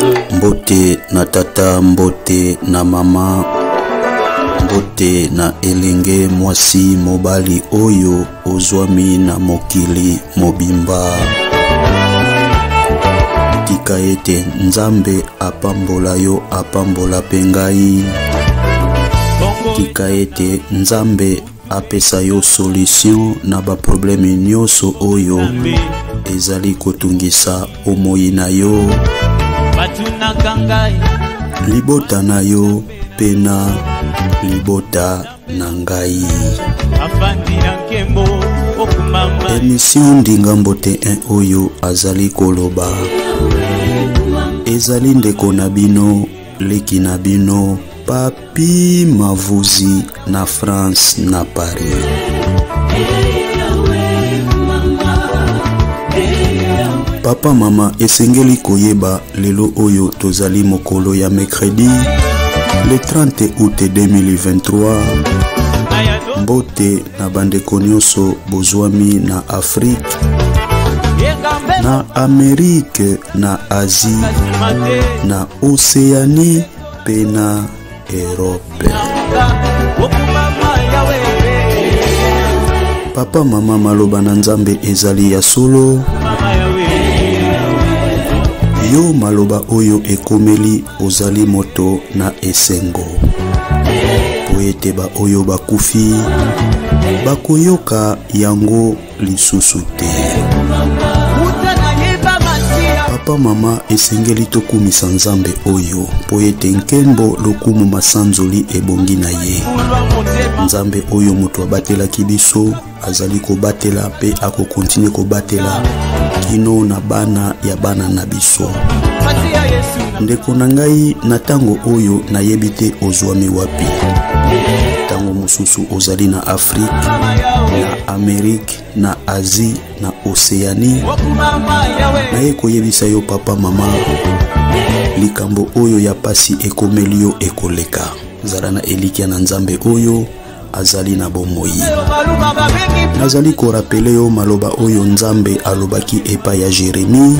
Mbote na tata, mbote na mama, mbote na elenge mwasi mobali oyo ozwami na mokili mobimba. Tika ete Nzambe apambola yo, apambola pengai. Tika ete Nzambe apesa yo solution na ba probleme nyonso oyo ezali kotungisa omoi na yo. Libota na yo pena libota na ngai. Emission Ndinga Mbote 1 oyo azali koloba ezali ndeko na bino, leki na bino, Papi Mavuzi na France na Paris. Papa mama esengeli koyeba lelo oyo tozali mokolo ya mercredi le 30 août 2023. Mbote na bandeko nyonso bozwami na Afrique, na Amerique, na Asie, na Océanie pe na Europe. Papa mama maloba na Nzambe ezali ya solo. Yo maloba oyo ekomeli ozali moto na esengo. Poete ba oyo bakufi bakoyoka yango lisusu te. Papa mama esengeli tokumisa Nzambe oyo poete nkembo lokumu masanzoli ebongi na ye. Nzambe oyo mutu abatelaki biso azali kobatela pe akokontinue kobatela kino na bana ya bana na biso. Ndeko na ngai na tango oyo nayebi te ozwami wapi. Tango mususu ozali na Afrique, na Amerique, na Asie, na Océanie. Naye koyebisa yo papa mama likambo oyo ya pasi ekomeli yo ekoleka. Zala na elikia na Nzambe oyo azali na bomoi. Nazali korapele yo maloba oyo Nzambe alobaki epa ya Jérémie.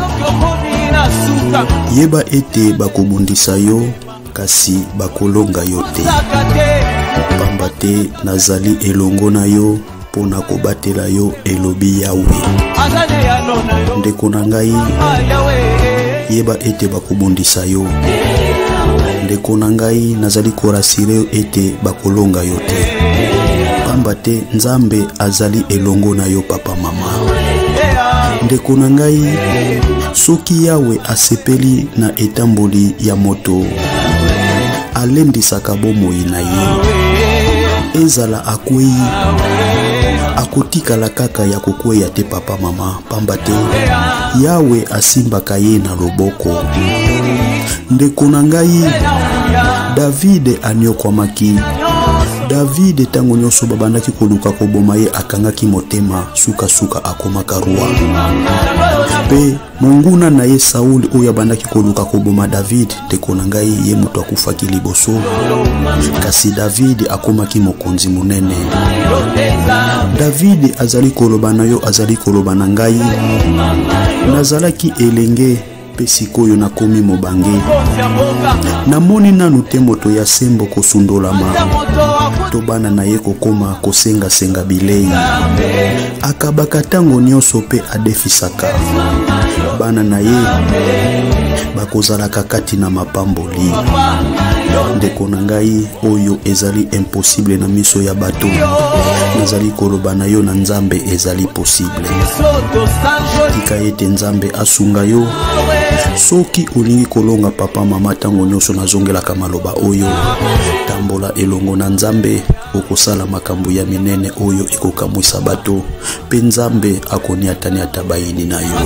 Yeba ete bakobundisa yo kasi bakolonga yo te. Pamba te nazali elongo na yo pona kobatela yo elobi Yawe. Ndeko na ngai yeba ete bakobundisa yo. Ndeko na ngai nazali korasire yo ete bakolonga yo te. Pamba te Nzambe azali elongo na yo papa mama. Ndeko na ngai soki Yawe asepeli na etamboli ya moto alendisaka bomoi na ye. Ezala akwei akotikala kaka ya kokweya te papa mama. Pamba te Yawe asimbaka ye na loboko. Ndeko na ngai David anyokwamaki. David tango nyonso babandaki koluka koboma ye akangaki motema suka akomaka roi. Pe monguna na ye Sauli oyo abandaki koluka koboma David, ndeko na ngai ye mutu akufaki liboso. Kasi David akomaki mokonzi munene. David azali koloba na yo, azali koloba na ngai. Nazalaki elenge pe sikoyo nakomi mobange. Namoni nanu te moto ya sembo kosundolama. To bana na ye kokoma kosenga bilei. Akabaka tango nyonso pe adefisaka. Bana na ye bakozalaka kati na mapamboli. Ndeko na ngai oyo ezali impossible na miso ya bato. Nazali koloba na yo na Nzambe ezali possible. Tika ete Nzambe asunga yo. Soki olingi kolonga papa mama tango nyonso nazongelaka maloba oyo, tambola elongo na Nzambe okosala makambo ya minene oyo ekokamwisa bato pe Nzambe akoniatani atabayini na yo.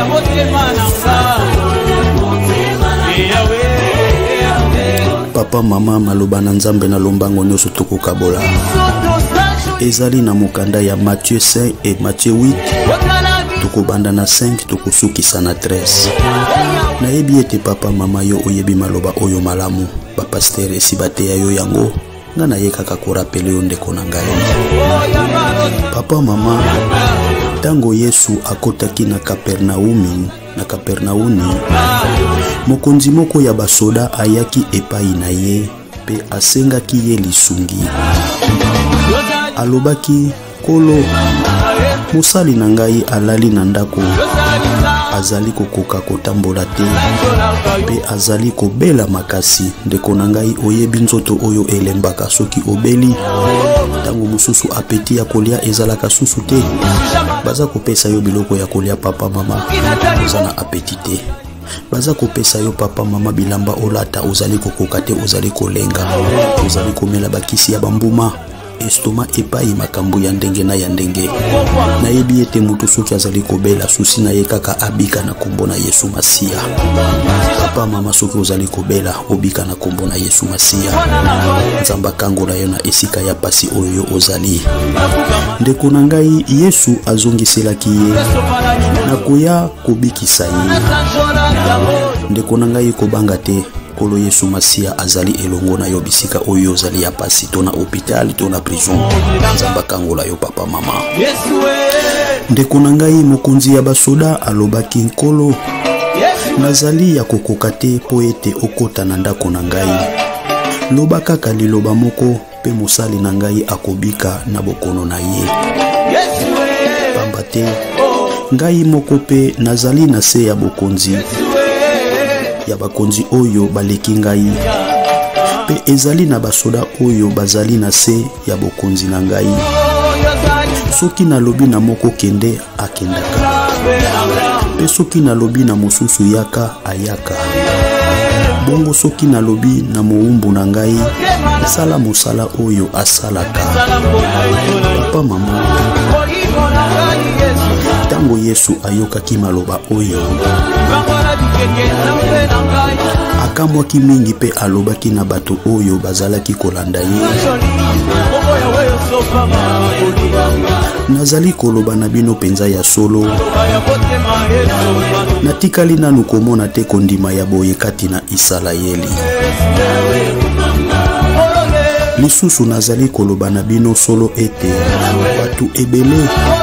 Papa mama maloba na Nzambe na lombango nyonso tokokabola. Ezali na mokanda ya Matthieu 5 et Matthieu 8. Tokobanda na 5 tokosukisa na 13. Nayebi ete papa mama yo oyebi maloba oyo malamu. Ba pasteur esi bateya yo yango. Nga na ye kaka korapele yo ndeko na ngai. Papa mama Tango Yesu akotaki na Kapernaumi, mokonzi moko ya basoda ayaki epai na ye pe asengaki ye lisungi. Alobaki, Kolo, mosali na ngai alali na ndako, azali kokoka kotambola te pe azali kobela makasi. Ndeko na ngai, oyebi nzoto oyo elembaka soki obeli. Tango mususu apeti ya kolia ezalaka susu te. Baza kopesa yo biloko ya kolia papa mama, ozana apeti te. Baza kopesa yo papa mama bilamba olata, ozali kokoka te, ozali kolenga, ozali komela bakisi ya bambuma. Estoma epai makambo ya ndenge na ya ndenge. Nayebi ete mutu soki azali kobela susi na ye kaka abika na kombo na Yesu Masia. Papa mama soki ozali kobela obika na kombo na Yesu Masia. Nzamba kangola yo na esika ya pasi oyo ozali. Ndeko na ngai, Yesu azongiselaki ye nakoya kobikisa ye. Ndeko na ngai, kobanga te, Kolo Yesu Masia azali elongo na yo bisika oyo ozali ya pasi, to na hôpital, to na prison. Nzamba kangola yo papa mama. Ndeko na ngai, mokonzi ya basoda alobaki, Nkolo, nazali ya kokoka te po ete okota na ndako na ngai. Loba kaka liloba moko pe mosali na ngai akobika na bokono na ye. Pamba te ngai moko pe nazali na se ya bokonzi ya bakonzi oyo baleki ngai, pe ezali na basoda oyo bazali na se ya bokonzi na ngai. Soki nalobi na moko kende, akendaka, pe soki nalobi na mosusu yaka, ayaka. Bongo soki nalobi na moumbu na ngai, sala mosala oyo asalaka. Papa mama, tango Yesu ayokaki maloba oyo, akamwaki mingi pe alobaki na bato oyo bazalaki kolanda ye, nazali koloba na bino penza ya solo, natikali nanu komona te kondima ya boye kati na Isalaeli. Lisusu nazali koloba na bino solo ete batu ebele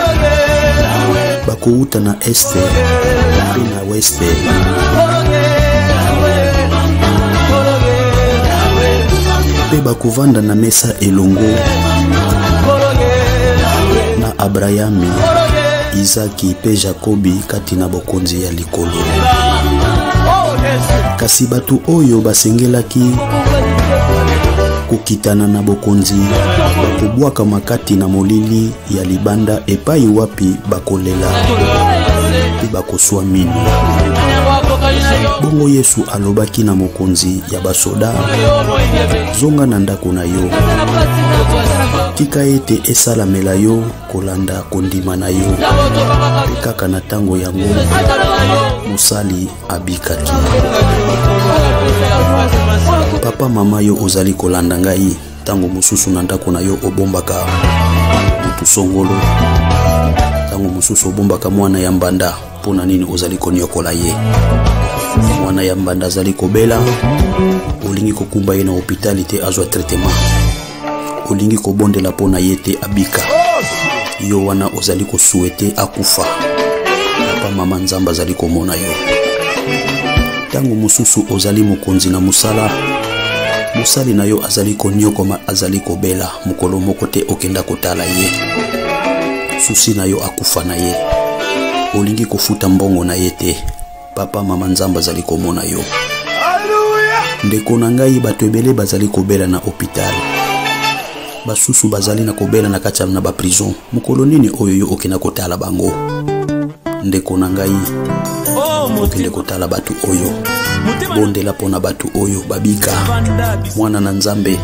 bakouta na este pe na weste. Pe bakovanda na mesa elongo na Abrahami, Izaki pe Jacobi kati na bokonzi ya likolo. Kasi batu oyo basengelaki kokitana na bokonzi bakobwaka makati na molili ya libanda epai wapi bakolela pe bakoswa mini. Bongo Yesu alobaki na mokonzi ya basoda, zonga na ndako na yo, tika ete esalamela yo kolanda kondima na yo. Kaka na tango yango mosali abikaki. Papa mama yo ozali kolanda ngai, tango mususu na ndako na yo obombaka mutu songolo, tango mususu obombaka mwana ya mbanda, pona nini ozali konyokola ye? Mwana ya mbanda azali kobela, olingi kokumba ye na hôpital te azwa traitement, olingi kobondela pona ye te abika, yo wana ozali kosuete akufa. Papa mama nzamba azali komona yo. Tango mususu ozali mokonzi na musala, musali na yo azali konyokoma, azali kobela, mukolo moko te okenda kotala ye, susi na yo akufa na ye, olingi kofuta mbongo na ye te. Papa mama nzamba azali komona yo. Ndeko na ngai, bato ebele bazali kobela na hôpital, basusu bazali na kobela na kati na ba prison. Mukolo nini oyo yo okenda kotala bango? Ndeko na ngai, okende kotala batu oyo, bondela pona batu oyo babika. Mwana na Nzambe,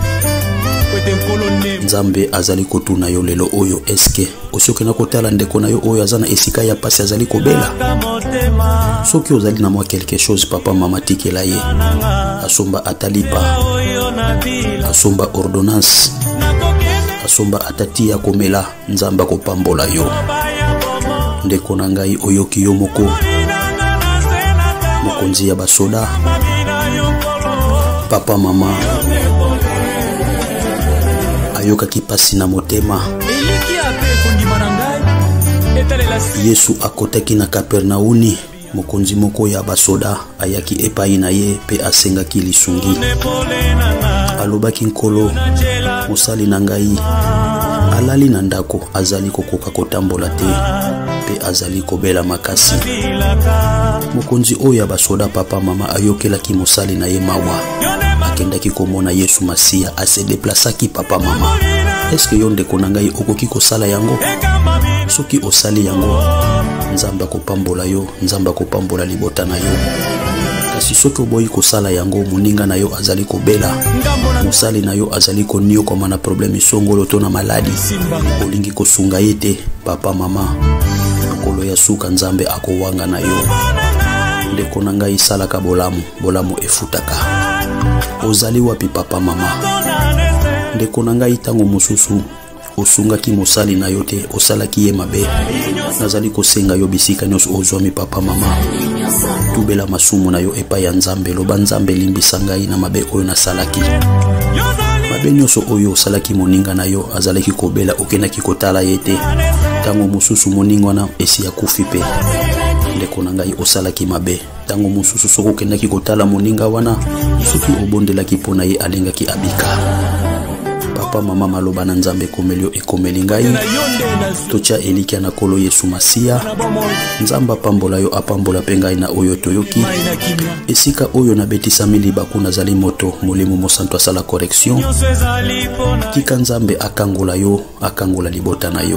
Nzambe azali kotuna yo lelo oyo, eske osoki na kotala ndeko na yo oyo azana esika ya pasi azali kobela? Soki ozali na mwa quelque chose, papa mama tikela ye, asomba atalipa, asomba ordonnance, asomba atati ya komela, Nzamba kopambola yo. Ndeko na ngai oyoki yo moko, mokonzi ya basoda, papa mama ayokaki pasi na motema, Yesu akotaki na Kapernauni, mokonzi moko ya basoda ayaki epai na ye pe asengaki lisungi. Alobaki nkolo, mosali na ngai alali na ndako, azali kokoka kotambola te pe azali kobela makasi. Mokonzi oyo ya basoda papa mama ayokelaki mosali na ye mawa, akendaki komona Yesu Masia, ase deplasaki papa mama. Eske yo ndeko na ngai okoki kosala yango? Soki osali yango, Nzambe akopambola yo, Nzambe akopambola libota na yo. Kasi soki oboyi kosala yango, moninga na yo azali kobela, mosali na yo azali konio koma na probleme songolo to na maladi, olingi kosunga ye te papa mama, okolo ya suka Nzambe akowanga na yo. Ndeko na ngai salaka bolamu, bolamu efutaka. Ozali wapi papa mama? Ndeko na ngai tango mosusu osungaki mosali na yo te, osalaki ye mabe. Nazali kosenga yo bisika nyonso ozwami papa mama, tubela masumu na yo epai ya Nzambe. Loba Nzambe limbisa ngai na mabe oyo nasalaki. Mabe nyonso oyo osalaki moninga na yo azalaki kobela, okendaki kotala ye te. Tango mosusu moninga wana esi ya kufi pe. Ndeko na ngai osalaki mabe. Tango mosusu soko okendaki kotala moninga wana, soki obondelaki pona ye alengaki abika. Papa mama maloba na Nzambe komelio ekomeli ngai. Tocha elikia na kolo Yesu Masia. Nzamba pambola yo apambola pe ngai na oyo toyoki. Esika oyo na betisa miliba kuna zali moto, molimo mosanto asala correction. Tika Nzambe akangola yo, akangola libota na yo.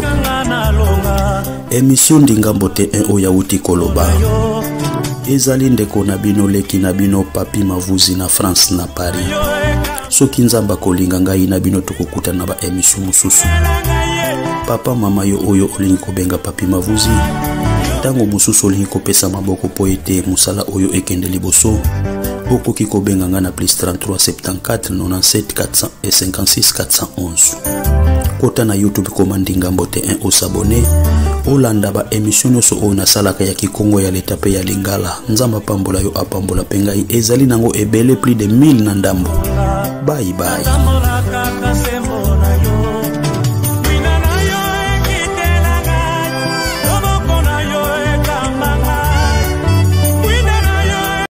Emission Ndingambo te oya uti koloba. Ezali ndeko na bino leki na bino papi mavuzi na France na Paris. Soki Nzamba kolinga ngai na bino tokokuta na ba emission mususu. Papa mama yo oyo olingi kobenga papi mavuzi, tango mususu olingi kopesa maboko po ete musala oyo ekende liboso, okoki kobenga nga na +33 74 97 456 411. Kota na YouTube koma Ndingambo te osabone. Olanda ba emission nyonso oyo nasalaka ya Kikongo ya leta pe ya Lingala. Nzamba pambola yo apambola pe ngai, ezali nango ebele plus de 1000 na ndambo. Bye bye.